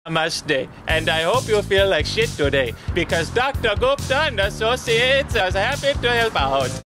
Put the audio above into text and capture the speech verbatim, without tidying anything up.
Namaste. And I hope you feel like shit today because Doctor Gupta and Associates is happy to help out.